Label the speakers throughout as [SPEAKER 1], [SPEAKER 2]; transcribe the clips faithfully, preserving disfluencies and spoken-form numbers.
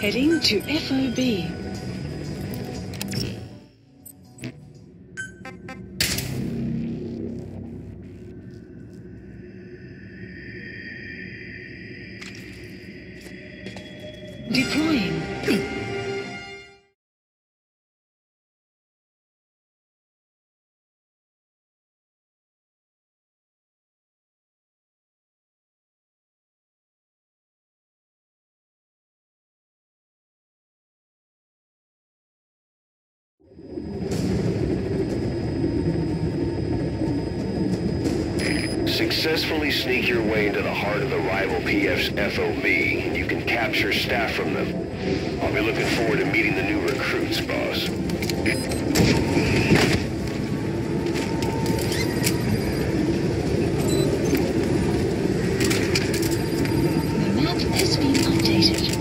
[SPEAKER 1] Heading to F O B. Deploying.
[SPEAKER 2] Successfully sneak your way into the heart of the rival P F's F O B. You can capture staff from them. I'll be looking forward to meeting the new recruits, boss.
[SPEAKER 1] The map has been updated.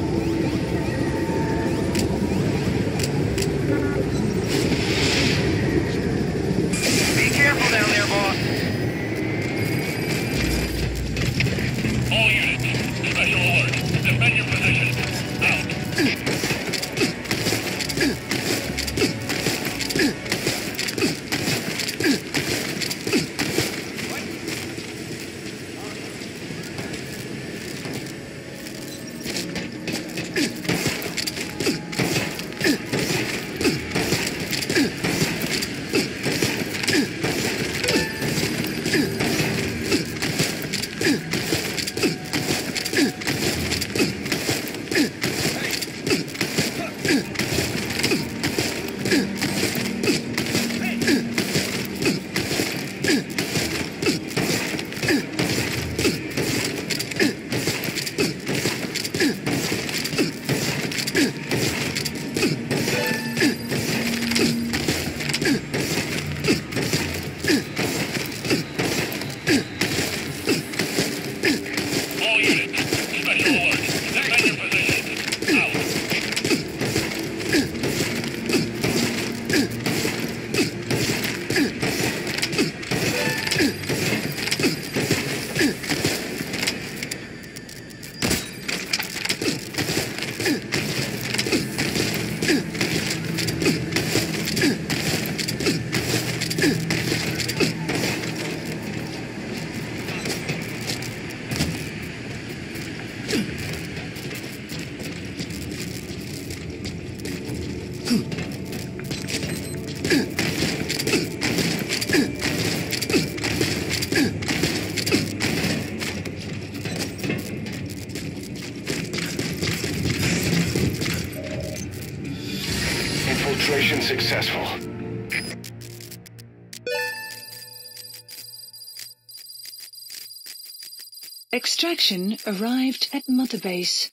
[SPEAKER 2] Be careful down there, boss.
[SPEAKER 3] All units, special alert. Defend your position. Out.
[SPEAKER 2] Infiltration successful.
[SPEAKER 1] Extraction arrived at Mother Base.